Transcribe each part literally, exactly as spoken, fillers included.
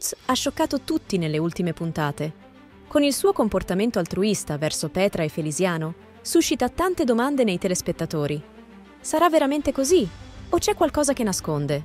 Cruz ha scioccato tutti nelle ultime puntate. Con il suo comportamento altruista verso Petra e Felisiano, suscita tante domande nei telespettatori. Sarà veramente così? O c'è qualcosa che nasconde?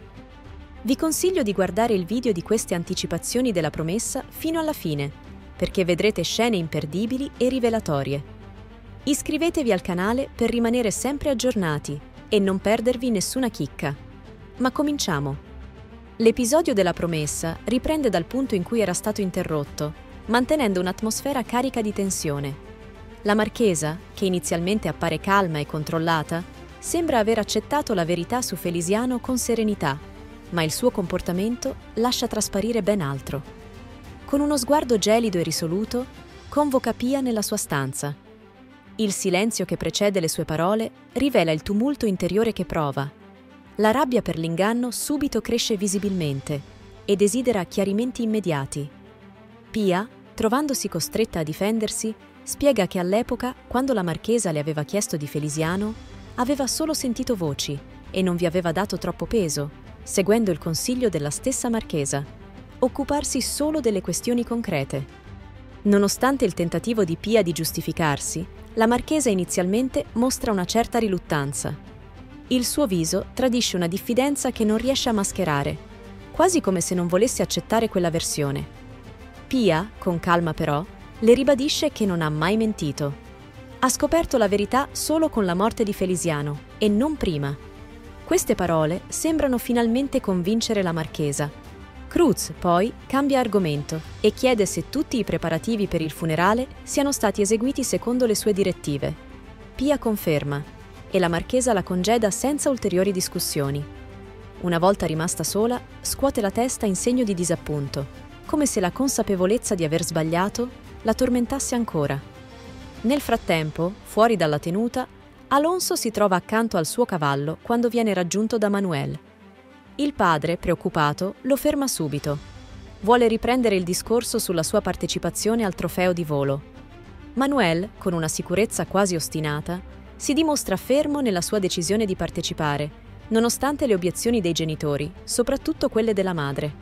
Vi consiglio di guardare il video di queste anticipazioni della promessa fino alla fine, perché vedrete scene imperdibili e rivelatorie. Iscrivetevi al canale per rimanere sempre aggiornati e non perdervi nessuna chicca. Ma cominciamo! L'episodio della promessa riprende dal punto in cui era stato interrotto, mantenendo un'atmosfera carica di tensione. La marchesa, che inizialmente appare calma e controllata, sembra aver accettato la verità su Felisiano con serenità, ma il suo comportamento lascia trasparire ben altro. Con uno sguardo gelido e risoluto, convoca Pia nella sua stanza. Il silenzio che precede le sue parole rivela il tumulto interiore che prova. La rabbia per l'inganno subito cresce visibilmente e desidera chiarimenti immediati. Pia, trovandosi costretta a difendersi, spiega che all'epoca, quando la marchesa le aveva chiesto di Felisiano, aveva solo sentito voci e non vi aveva dato troppo peso, seguendo il consiglio della stessa marchesa: occuparsi solo delle questioni concrete. Nonostante il tentativo di Pia di giustificarsi, la marchesa inizialmente mostra una certa riluttanza. Il suo viso tradisce una diffidenza che non riesce a mascherare, quasi come se non volesse accettare quella versione. Pia, con calma però, le ribadisce che non ha mai mentito. Ha scoperto la verità solo con la morte di Felisiano, e non prima. Queste parole sembrano finalmente convincere la marchesa. Cruz, poi, cambia argomento e chiede se tutti i preparativi per il funerale siano stati eseguiti secondo le sue direttive. Pia conferma, e la marchesa la congeda senza ulteriori discussioni. Una volta rimasta sola, scuote la testa in segno di disappunto, come se la consapevolezza di aver sbagliato la tormentasse ancora. Nel frattempo, fuori dalla tenuta, Alonso si trova accanto al suo cavallo quando viene raggiunto da Manuel. Il padre, preoccupato, lo ferma subito. Vuole riprendere il discorso sulla sua partecipazione al trofeo di volo. Manuel, con una sicurezza quasi ostinata, si dimostra fermo nella sua decisione di partecipare, nonostante le obiezioni dei genitori, soprattutto quelle della madre.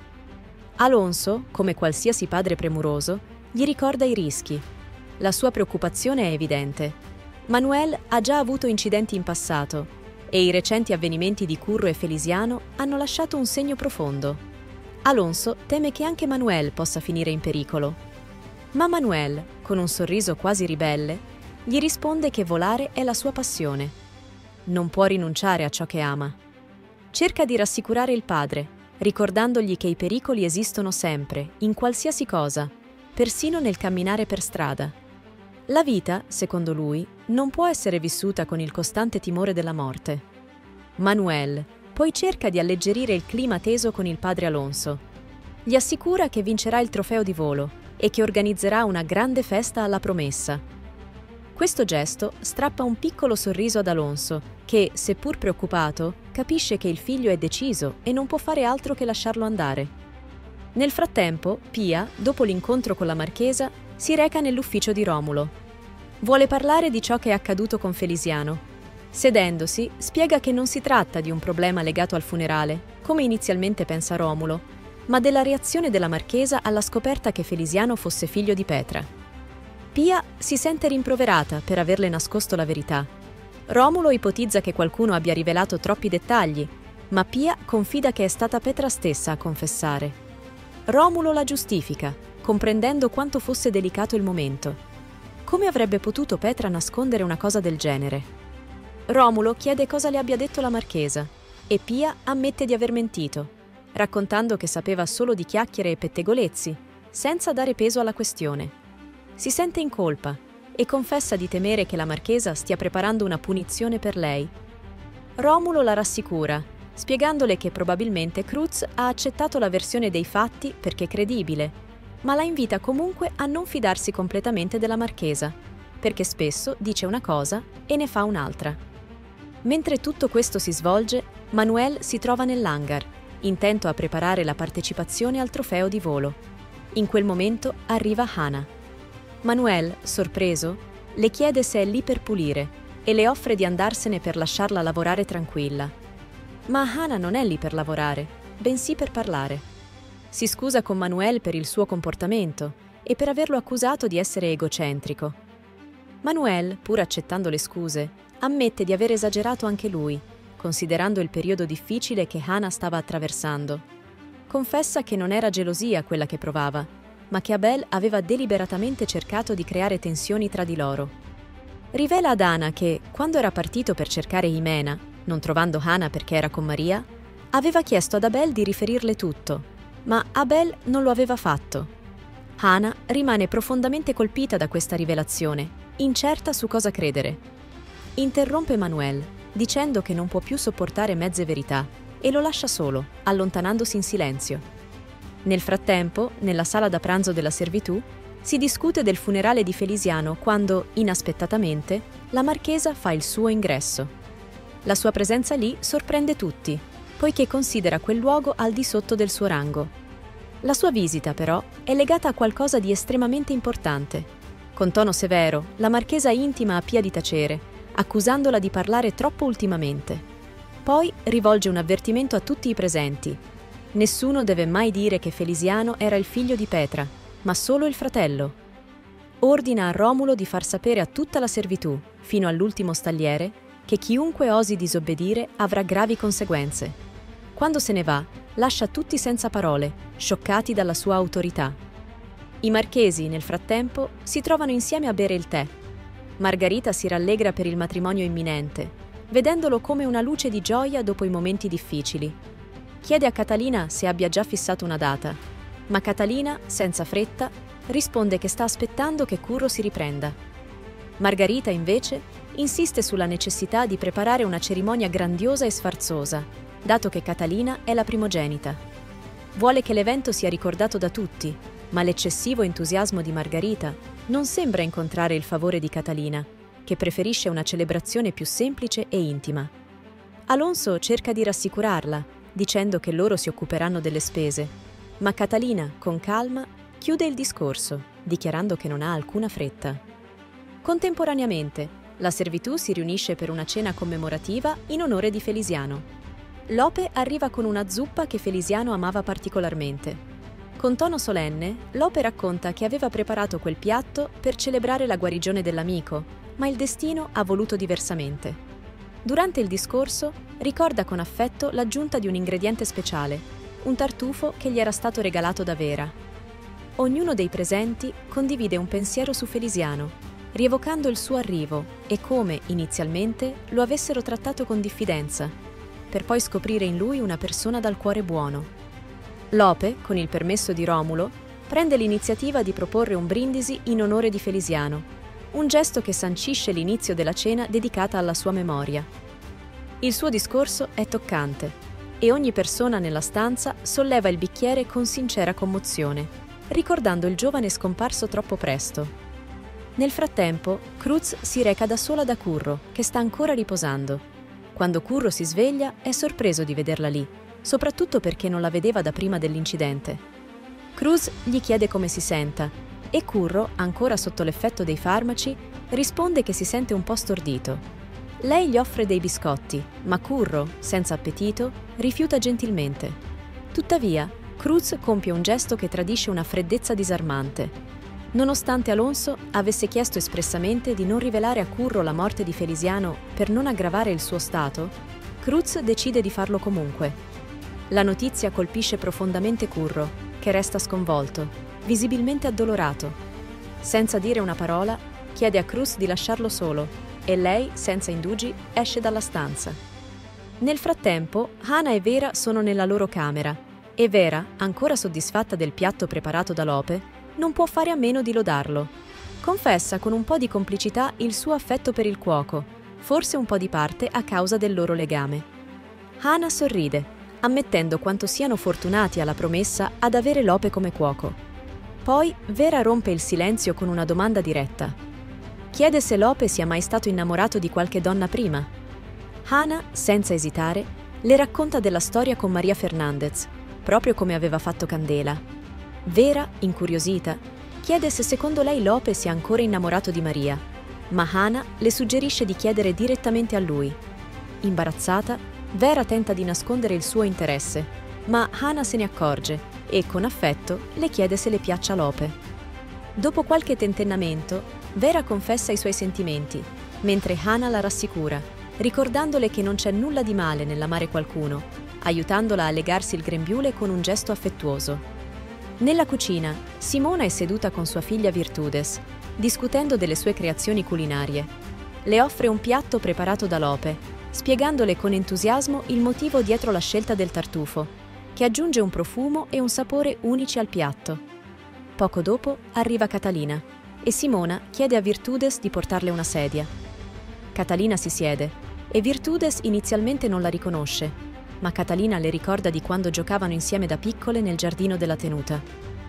Alonso, come qualsiasi padre premuroso, gli ricorda i rischi. La sua preoccupazione è evidente. Manuel ha già avuto incidenti in passato e i recenti avvenimenti di Curro e Felisiano hanno lasciato un segno profondo. Alonso teme che anche Manuel possa finire in pericolo. Ma Manuel, con un sorriso quasi ribelle, gli risponde che volare è la sua passione. Non può rinunciare a ciò che ama. Cerca di rassicurare il padre, ricordandogli che i pericoli esistono sempre, in qualsiasi cosa, persino nel camminare per strada. La vita, secondo lui, non può essere vissuta con il costante timore della morte. Manuel poi cerca di alleggerire il clima teso con il padre Alonso. Gli assicura che vincerà il trofeo di volo e che organizzerà una grande festa alla promessa. Questo gesto strappa un piccolo sorriso ad Alonso, che, seppur preoccupato, capisce che il figlio è deciso e non può fare altro che lasciarlo andare. Nel frattempo, Pia, dopo l'incontro con la marchesa, si reca nell'ufficio di Romulo. Vuole parlare di ciò che è accaduto con Felisiano. Sedendosi, spiega che non si tratta di un problema legato al funerale, come inizialmente pensa Romulo, ma della reazione della marchesa alla scoperta che Felisiano fosse figlio di Petra. Pia si sente rimproverata per averle nascosto la verità. Romulo ipotizza che qualcuno abbia rivelato troppi dettagli, ma Pia confida che è stata Petra stessa a confessare. Romulo la giustifica, comprendendo quanto fosse delicato il momento. Come avrebbe potuto Petra nascondere una cosa del genere? Romulo chiede cosa le abbia detto la marchesa e Pia ammette di aver mentito, raccontando che sapeva solo di chiacchiere e pettegolezzi, senza dare peso alla questione. Si sente in colpa e confessa di temere che la marchesa stia preparando una punizione per lei. Romulo la rassicura, spiegandole che probabilmente Cruz ha accettato la versione dei fatti perché credibile, ma la invita comunque a non fidarsi completamente della marchesa, perché spesso dice una cosa e ne fa un'altra. Mentre tutto questo si svolge, Manuel si trova nell'hangar, intento a preparare la partecipazione al trofeo di volo. In quel momento arriva Hannah. Manuel, sorpreso, le chiede se è lì per pulire e le offre di andarsene per lasciarla lavorare tranquilla. Ma Hannah non è lì per lavorare, bensì per parlare. Si scusa con Manuel per il suo comportamento e per averlo accusato di essere egocentrico. Manuel, pur accettando le scuse, ammette di aver esagerato anche lui, considerando il periodo difficile che Hannah stava attraversando. Confessa che non era gelosia quella che provava, ma che Abel aveva deliberatamente cercato di creare tensioni tra di loro. Rivela ad Hannah che, quando era partito per cercare Jimena, non trovando Hannah perché era con Maria, aveva chiesto ad Abel di riferirle tutto, ma Abel non lo aveva fatto. Hannah rimane profondamente colpita da questa rivelazione, incerta su cosa credere. Interrompe Manuel, dicendo che non può più sopportare mezze verità, e lo lascia solo, allontanandosi in silenzio. Nel frattempo, nella sala da pranzo della servitù, si discute del funerale di Felisiano quando, inaspettatamente, la marchesa fa il suo ingresso. La sua presenza lì sorprende tutti, poiché considera quel luogo al di sotto del suo rango. La sua visita, però, è legata a qualcosa di estremamente importante. Con tono severo, la marchesa intima a Pia di tacere, accusandola di parlare troppo ultimamente. Poi rivolge un avvertimento a tutti i presenti. Nessuno deve mai dire che Felisiano era il figlio di Petra, ma solo il fratello. Ordina a Romulo di far sapere a tutta la servitù, fino all'ultimo stalliere, che chiunque osi disobbedire avrà gravi conseguenze. Quando se ne va, lascia tutti senza parole, scioccati dalla sua autorità. I marchesi, nel frattempo, si trovano insieme a bere il tè. Margarita si rallegra per il matrimonio imminente, vedendolo come una luce di gioia dopo i momenti difficili. Chiede a Catalina se abbia già fissato una data, ma Catalina, senza fretta, risponde che sta aspettando che Curro si riprenda. Margarita, invece, insiste sulla necessità di preparare una cerimonia grandiosa e sfarzosa, dato che Catalina è la primogenita. Vuole che l'evento sia ricordato da tutti, ma l'eccessivo entusiasmo di Margarita non sembra incontrare il favore di Catalina, che preferisce una celebrazione più semplice e intima. Alonso cerca di rassicurarla, dicendo che loro si occuperanno delle spese, ma Catalina, con calma, chiude il discorso, dichiarando che non ha alcuna fretta. Contemporaneamente, la servitù si riunisce per una cena commemorativa in onore di Felisiano. Lope arriva con una zuppa che Felisiano amava particolarmente. Con tono solenne, Lope racconta che aveva preparato quel piatto per celebrare la guarigione dell'amico, ma il destino ha voluto diversamente. Durante il discorso, ricorda con affetto l'aggiunta di un ingrediente speciale, un tartufo che gli era stato regalato da Vera. Ognuno dei presenti condivide un pensiero su Felisiano, rievocando il suo arrivo e come, inizialmente, lo avessero trattato con diffidenza, per poi scoprire in lui una persona dal cuore buono. Lope, con il permesso di Romulo, prende l'iniziativa di proporre un brindisi in onore di Felisiano, un gesto che sancisce l'inizio della cena dedicata alla sua memoria. Il suo discorso è toccante e ogni persona nella stanza solleva il bicchiere con sincera commozione, ricordando il giovane scomparso troppo presto. Nel frattempo, Cruz si reca da sola da Curro, che sta ancora riposando. Quando Curro si sveglia, è sorpreso di vederla lì, soprattutto perché non la vedeva da prima dell'incidente. Cruz gli chiede come si senta e Curro, ancora sotto l'effetto dei farmaci, risponde che si sente un po' stordito. Lei gli offre dei biscotti, ma Curro, senza appetito, rifiuta gentilmente. Tuttavia, Cruz compie un gesto che tradisce una freddezza disarmante. Nonostante Alonso avesse chiesto espressamente di non rivelare a Curro la morte di Felisiano per non aggravare il suo stato, Cruz decide di farlo comunque. La notizia colpisce profondamente Curro, che resta sconvolto, visibilmente addolorato. Senza dire una parola, chiede a Cruz di lasciarlo solo e lei, senza indugi, esce dalla stanza. Nel frattempo, Hannah e Vera sono nella loro camera e Vera, ancora soddisfatta del piatto preparato da Lope, non può fare a meno di lodarlo. Confessa con un po' di complicità il suo affetto per il cuoco, forse un po' di parte a causa del loro legame. Hannah sorride, ammettendo quanto siano fortunati alla promessa ad avere Lope come cuoco. Poi Vera rompe il silenzio con una domanda diretta. Chiede se Lope sia mai stato innamorato di qualche donna prima. Hannah, senza esitare, le racconta della storia con Maria Fernandez, proprio come aveva fatto Candela. Vera, incuriosita, chiede se secondo lei Lope sia ancora innamorato di Maria, ma Hannah le suggerisce di chiedere direttamente a lui. Imbarazzata, Vera tenta di nascondere il suo interesse, ma Hannah se ne accorge e, con affetto, le chiede se le piaccia Lope. Dopo qualche tentennamento, Vera confessa i suoi sentimenti, mentre Hana la rassicura, ricordandole che non c'è nulla di male nell'amare qualcuno, aiutandola a legarsi il grembiule con un gesto affettuoso. Nella cucina, Simona è seduta con sua figlia Virtudes, discutendo delle sue creazioni culinarie. Le offre un piatto preparato da Lope, spiegandole con entusiasmo il motivo dietro la scelta del tartufo, che aggiunge un profumo e un sapore unici al piatto. Poco dopo arriva Catalina e Simona chiede a Virtudes di portarle una sedia. Catalina si siede e Virtudes inizialmente non la riconosce, ma Catalina le ricorda di quando giocavano insieme da piccole nel giardino della tenuta.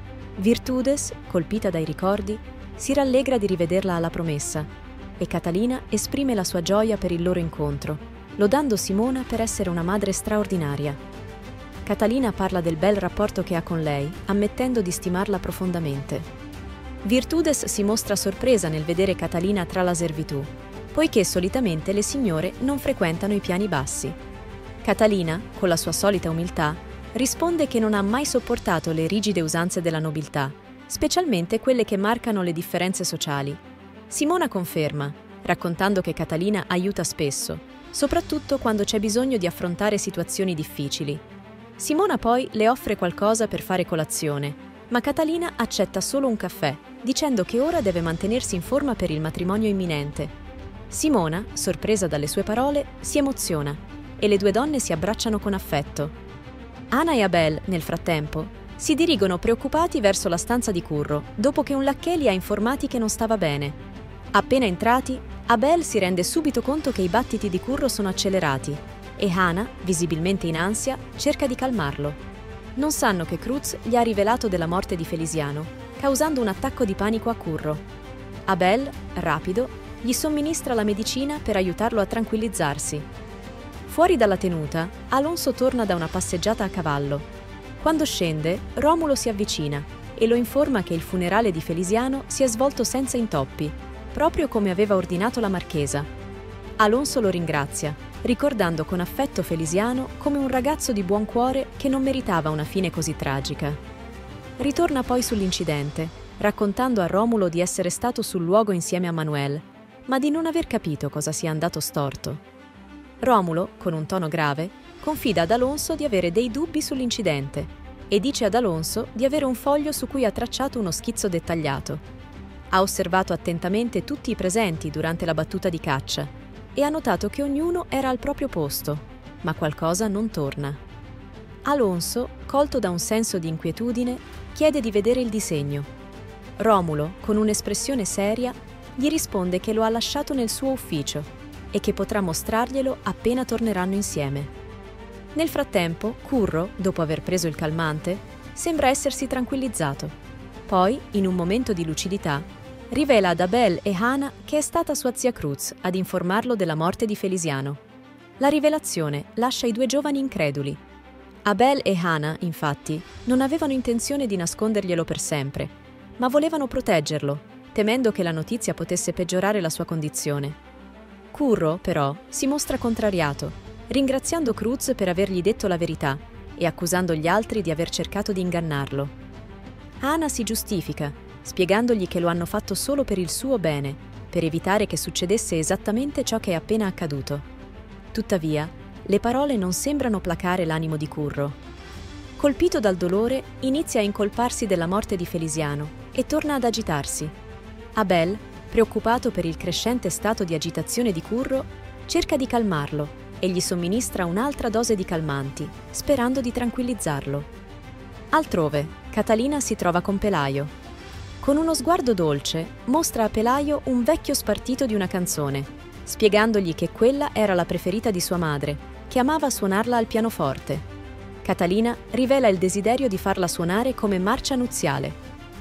Virtudes, colpita dai ricordi, si rallegra di rivederla alla promessa e Catalina esprime la sua gioia per il loro incontro, lodando Simona per essere una madre straordinaria. Catalina parla del bel rapporto che ha con lei, ammettendo di stimarla profondamente. Virtudes si mostra sorpresa nel vedere Catalina tra la servitù, poiché solitamente le signore non frequentano i piani bassi. Catalina, con la sua solita umiltà, risponde che non ha mai sopportato le rigide usanze della nobiltà, specialmente quelle che marcano le differenze sociali. Simona conferma, raccontando che Catalina aiuta spesso, soprattutto quando c'è bisogno di affrontare situazioni difficili. Simona poi le offre qualcosa per fare colazione, ma Catalina accetta solo un caffè, dicendo che ora deve mantenersi in forma per il matrimonio imminente. Simona, sorpresa dalle sue parole, si emoziona e le due donne si abbracciano con affetto. Hana e Abel, nel frattempo, si dirigono preoccupati verso la stanza di Curro, dopo che un lacchè li ha informati che non stava bene. Appena entrati, Abel si rende subito conto che i battiti di Curro sono accelerati e Hana, visibilmente in ansia, cerca di calmarlo. Non sanno che Cruz gli ha rivelato della morte di Felisiano, causando un attacco di panico a Curro. Abel, rapido, gli somministra la medicina per aiutarlo a tranquillizzarsi. Fuori dalla tenuta, Alonso torna da una passeggiata a cavallo. Quando scende, Romulo si avvicina e lo informa che il funerale di Felisiano si è svolto senza intoppi, proprio come aveva ordinato la marchesa. Alonso lo ringrazia, ricordando con affetto Felisiano come un ragazzo di buon cuore che non meritava una fine così tragica. Ritorna poi sull'incidente, raccontando a Romulo di essere stato sul luogo insieme a Manuel, ma di non aver capito cosa sia andato storto. Romulo, con un tono grave, confida ad Alonso di avere dei dubbi sull'incidente e dice ad Alonso di avere un foglio su cui ha tracciato uno schizzo dettagliato. Ha osservato attentamente tutti i presenti durante la battuta di caccia e ha notato che ognuno era al proprio posto, ma qualcosa non torna. Alonso, colto da un senso di inquietudine, chiede di vedere il disegno. Romulo, con un'espressione seria, gli risponde che lo ha lasciato nel suo ufficio e che potrà mostrarglielo appena torneranno insieme. Nel frattempo, Curro, dopo aver preso il calmante, sembra essersi tranquillizzato. Poi, in un momento di lucidità, rivela ad Abel e Hana che è stata sua zia Cruz ad informarlo della morte di Felisiano. La rivelazione lascia i due giovani increduli. Abel e Hana, infatti, non avevano intenzione di nasconderglielo per sempre, ma volevano proteggerlo, temendo che la notizia potesse peggiorare la sua condizione. Curro, però, si mostra contrariato, ringraziando Cruz per avergli detto la verità e accusando gli altri di aver cercato di ingannarlo. Hana si giustifica, spiegandogli che lo hanno fatto solo per il suo bene, per evitare che succedesse esattamente ciò che è appena accaduto. Tuttavia, le parole non sembrano placare l'animo di Curro. Colpito dal dolore, inizia a incolparsi della morte di Felisiano e torna ad agitarsi. Abel, preoccupato per il crescente stato di agitazione di Curro, cerca di calmarlo e gli somministra un'altra dose di calmanti, sperando di tranquillizzarlo. Altrove, Catalina si trova con Pelaio. Con uno sguardo dolce, mostra a Pelaio un vecchio spartito di una canzone, spiegandogli che quella era la preferita di sua madre, che amava suonarla al pianoforte. Catalina rivela il desiderio di farla suonare come marcia nuziale.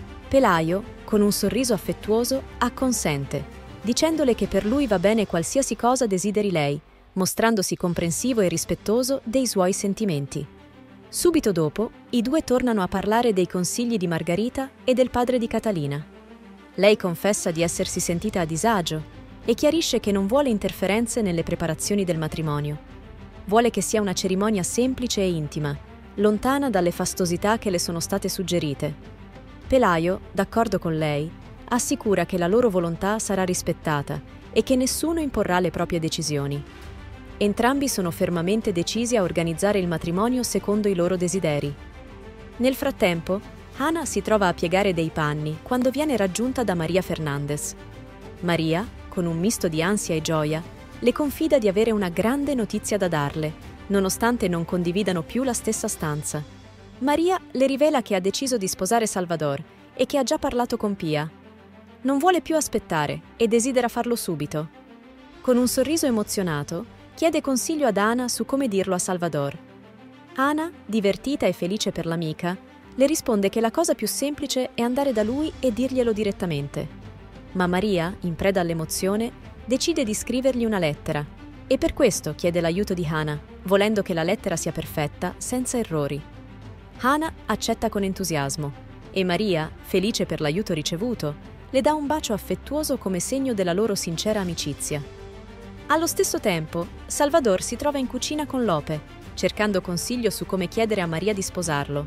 Pelaio, con un sorriso affettuoso, acconsente, dicendole che per lui va bene qualsiasi cosa desideri lei, mostrandosi comprensivo e rispettoso dei suoi sentimenti. Subito dopo, i due tornano a parlare dei consigli di Margarita e del padre di Catalina. Lei confessa di essersi sentita a disagio e chiarisce che non vuole interferenze nelle preparazioni del matrimonio. Vuole che sia una cerimonia semplice e intima, lontana dalle fastosità che le sono state suggerite. Pelaio, d'accordo con lei, assicura che la loro volontà sarà rispettata e che nessuno imporrà le proprie decisioni. Entrambi sono fermamente decisi a organizzare il matrimonio secondo i loro desideri. Nel frattempo, Hannah si trova a piegare dei panni quando viene raggiunta da Maria Fernandez. Maria, con un misto di ansia e gioia, le confida di avere una grande notizia da darle, nonostante non condividano più la stessa stanza. Maria le rivela che ha deciso di sposare Salvador e che ha già parlato con Pia. Non vuole più aspettare e desidera farlo subito. Con un sorriso emozionato, chiede consiglio ad Hannah su come dirlo a Salvador. Hannah, divertita e felice per l'amica, le risponde che la cosa più semplice è andare da lui e dirglielo direttamente. Ma Maria, in preda all'emozione, decide di scrivergli una lettera e per questo chiede l'aiuto di Hannah, volendo che la lettera sia perfetta, senza errori. Hannah accetta con entusiasmo e Maria, felice per l'aiuto ricevuto, le dà un bacio affettuoso come segno della loro sincera amicizia. Allo stesso tempo, Salvador si trova in cucina con Lope, cercando consiglio su come chiedere a Maria di sposarlo.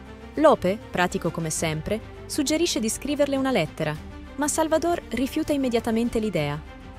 Lope, pratico come sempre, suggerisce di scriverle una lettera, ma Salvador rifiuta immediatamente l'idea.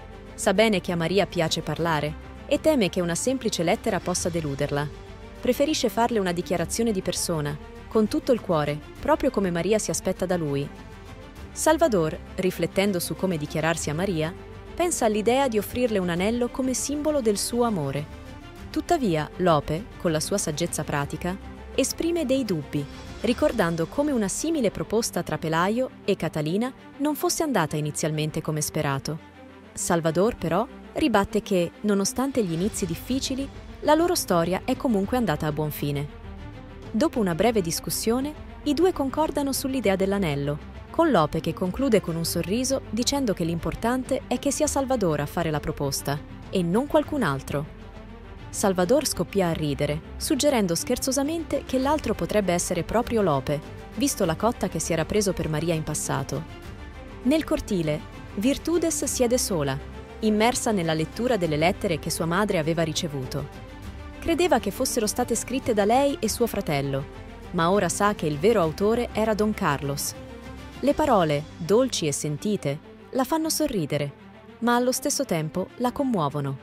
Sa bene che a Maria piace parlare e teme che una semplice lettera possa deluderla. Preferisce farle una dichiarazione di persona, con tutto il cuore, proprio come Maria si aspetta da lui. Salvador, riflettendo su come dichiararsi a Maria, pensa all'idea di offrirle un anello come simbolo del suo amore. Tuttavia, Lope, con la sua saggezza pratica, esprime dei dubbi, ricordando come una simile proposta tra Pelayo e Catalina non fosse andata inizialmente come sperato. Salvador, però, ribatte che, nonostante gli inizi difficili, la loro storia è comunque andata a buon fine. Dopo una breve discussione, i due concordano sull'idea dell'anello, con Lope che conclude con un sorriso dicendo che l'importante è che sia Salvador a fare la proposta e non qualcun altro. Salvador scoppia a ridere, suggerendo scherzosamente che l'altro potrebbe essere proprio Lope, visto la cotta che si era preso per Maria in passato. Nel cortile, Virtudes siede sola, immersa nella lettura delle lettere che sua madre aveva ricevuto. Credeva che fossero state scritte da lei e suo fratello, ma ora sa che il vero autore era Don Carlos. Le parole, dolci e sentite, la fanno sorridere, ma allo stesso tempo la commuovono.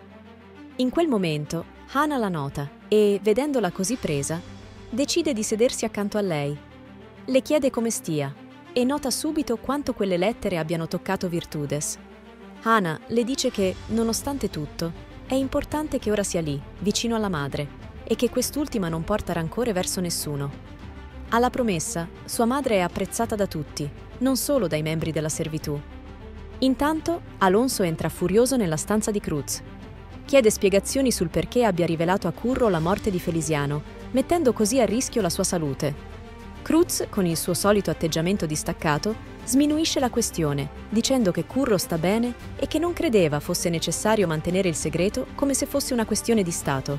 In quel momento, Hannah la nota e, vedendola così presa, decide di sedersi accanto a lei. Le chiede come stia e nota subito quanto quelle lettere abbiano toccato Virtudes. Hannah le dice che, nonostante tutto, è importante che ora sia lì, vicino alla madre, e che quest'ultima non porta rancore verso nessuno. Alla promessa, sua madre è apprezzata da tutti, non solo dai membri della servitù. Intanto, Alonso entra furioso nella stanza di Cruz. Chiede spiegazioni sul perché abbia rivelato a Curro la morte di Felisiano, mettendo così a rischio la sua salute. Cruz, con il suo solito atteggiamento distaccato, sminuisce la questione, dicendo che Curro sta bene e che non credeva fosse necessario mantenere il segreto come se fosse una questione di Stato.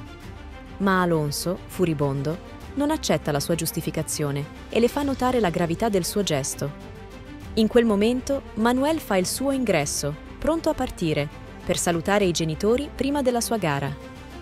Ma Alonso, furibondo, non accetta la sua giustificazione e le fa notare la gravità del suo gesto. In quel momento, Manuel fa il suo ingresso, pronto a partire, per salutare i genitori prima della sua gara.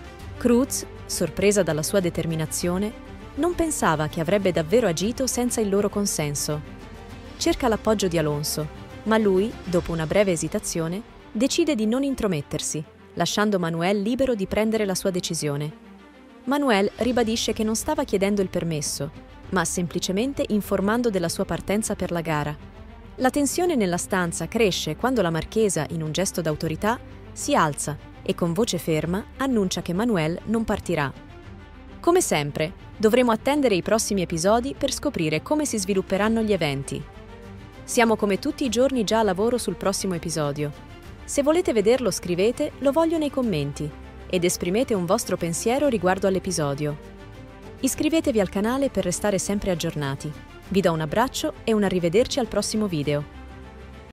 Cruz, sorpresa dalla sua determinazione, non pensava che avrebbe davvero agito senza il loro consenso. Cerca l'appoggio di Alonso, ma lui, dopo una breve esitazione, decide di non intromettersi, lasciando Manuel libero di prendere la sua decisione. Manuel ribadisce che non stava chiedendo il permesso, ma semplicemente informando della sua partenza per la gara. La tensione nella stanza cresce quando la marchesa, in un gesto d'autorità, si alza e con voce ferma annuncia che Manuel non partirà. Come sempre, dovremo attendere i prossimi episodi per scoprire come si svilupperanno gli eventi. Siamo come tutti i giorni già a lavoro sul prossimo episodio. Se volete vederlo, scrivete "lo voglio" nei commenti ed esprimete un vostro pensiero riguardo all'episodio. Iscrivetevi al canale per restare sempre aggiornati. Vi do un abbraccio e un arrivederci al prossimo video.